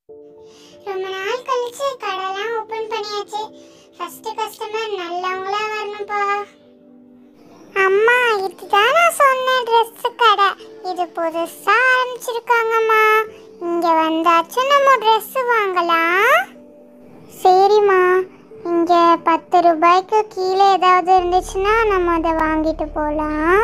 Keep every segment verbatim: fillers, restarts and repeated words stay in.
ரொம்ப நாள் கழிச்சு கடைலாம் ஓபன் பண்ணியாச்சு. ஃபர்ஸ்ட் கஸ்டமர் நல்லவங்களா வரணும்பா. அம்மா, இதுதான் நான் சொன்ன Dress கடை. இது புதுசா ஆரம்பிச்சிருக்காங்கம்மா. இங்க வந்தாச்சு நம்ம Dress வாங்கலாம். சரிம்மா, இங்க பத்து ரூபாய்க்கு கீழே ஏதாவது இருந்துச்சுன்னா நம்ம அதை வாங்கிட்டு போகலாம்.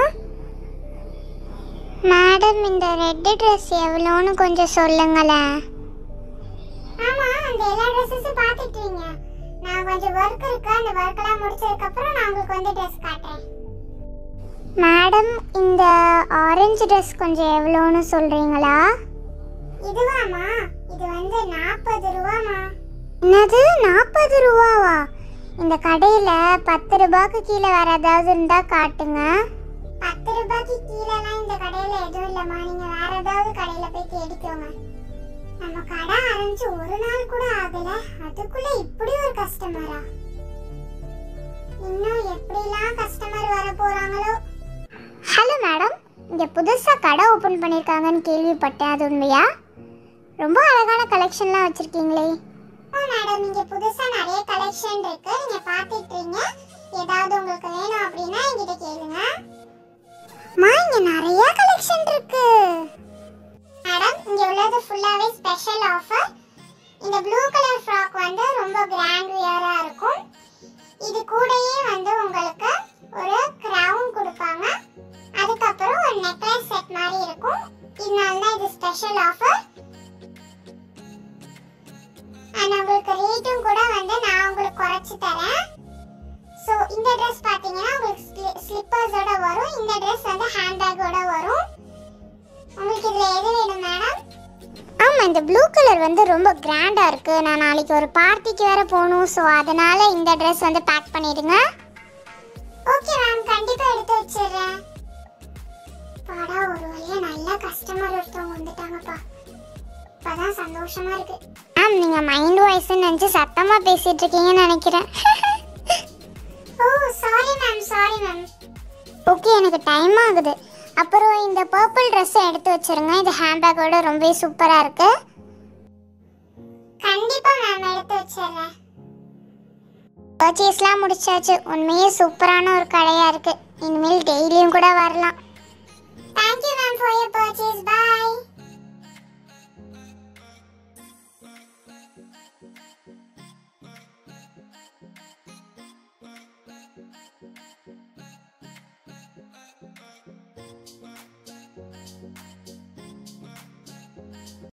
மேடம், இந்த ரெட் Dress எவ்வளோன்னு கொஞ்சம் சொல்லுங்களேன். ஆமா, அந்த எல்லா ட்ரெஸ்ஸஸும் பார்த்துட்டீங்க. நான் கொஞ்சம் ஒர்க் இருக்கு, அந்த ஒர்க்கெல்லாம் முடிச்சதுக்கு அப்புறம் நான் உங்களுக்கு வந்து Dress காட்டுறேன். மேடம், இந்த ஆரஞ்சு Dress கொஞ்சம் எவ்வளோன்னு சொல்றீங்களா? இதுவாமா? இது வந்து நாற்பது ரூபாமா. என்னது, நாற்பது ரூபாவா? இந்த கடையில பத்து ரூபாய்க்கு கீழே வேற ஏதாவது இருந்தா காட்டுங்க. பத்து ரூபாய்க்கு கீழெல்லாம் இந்த கடையில எதுவும் இல்லம்மா. நீங்க வேற ஏதாவது கடையில போய் தேடிக்கோங்க. நம்ம கடை ஆரம்பிச்சு ஒரு நாள் கூட ஆகல, அதுக்குள்ள இப்படி ஒரு கஸ்டமரா? இன்னும் எப்படிலாம் கஸ்டமர் வர போறாங்களோ. ஹலோ மேடம், இங்க புதுசா கடை ஓபன் பண்ணிருக்காங்கன்னு கேள்விப்பட்டேன், அது உண்மையா? ரொம்ப அழகான கலெக்ஷன்லாம் வச்சிருக்கீங்களே. மேடம், இங்க புதுசா நிறைய கலெக்ஷன் இருக்கு, நீங்க பாத்துட்டீங்க. ஏதாவது உங்களுக்கு வேணும் அப்படின்னா என்கிட்ட கேளுங்க. மா, இங்க நிறைய கலெக்ஷன் இருக்கு. மேடம், இங்க உள்ளது ஃபுல்லாவே ஸ்பெஷல் ஆஃபர். இந்த ப்ளூ கலர் ஃப்ராக் வந்து ரொம்ப கிராண்ட் வியரா இருக்கும். இது கூடயே வந்து உங்களுக்கு ஒரு கிரவுன் கொடுப்பாங்க. அதுக்கப்புறம் ஒரு நெக்லஸ் செட் மாதிரி இருக்கும். இதனால தான் இது ஸ்பெஷல் ஆஃபர். அண்ட் உங்களுக்கு ரேட்டும் கூட வந்து நான் உங்களுக்கு குறைச்சு தரேன். ஸோ இந்த ட்ரெஸ் பார்த்தீங்கன்னா உங்களுக்கு ஸ்லிப்பர்ஸோட வரும். இந்த ட்ரெஸ் வந்து ஹேண்ட்பேக்கோட வரும். உங்களுக்கு இதில் எது வேணும் மேடம்? ஆமாம், இந்த ப்ளூ கலர் வந்து ரொம்ப கிராண்டாக இருக்குது. நான் நாளைக்கு ஒரு பார்ட்டிக்கு வேறு போகணும். ஸோ அதனால் இந்த ட்ரெஸ் வந்து பேக் பண்ணிடுங்க. ஓகே மேம், கண்டிப்பாக எடுத்து வச்சிடுறேன். பாடா, ஒரு வழியாக நல்ல கஸ்டமர் ஒருத்தவங்க வந்துட்டாங்கப்பா. இப்போதான் சந்தோஷமா இருக்கு. மேம், நீங்கள் மைண்ட் வாய்ஸ்ன்னு நினச்சி சத்தமாக பேசிகிட்டு இருக்கீங்கன்னு நினைக்கிறேன். Oh sorry ma'am, sorry ma'am. Okay, எனக்கு டைம் ஆகுது. அப்புறம் இந்த பர்பிள் ட்ரெஸ்ஸை எடுத்து வச்சிருங்க. இது ஹேண்ட்பேக்கோட ரொம்ப சூப்பராக இருக்கு. கண்டிப்பாக மேம், எடுத்து வச்சிடுறேன். பர்ச்சேஸ்லாம் முடிச்சாச்சு. உண்மையே சூப்பரான ஒரு கடையாக இருக்கு. இனிமேல் டெய்லியும் கூட வரலாம். Thank you ma'am for your purchase. Bye. Thank you.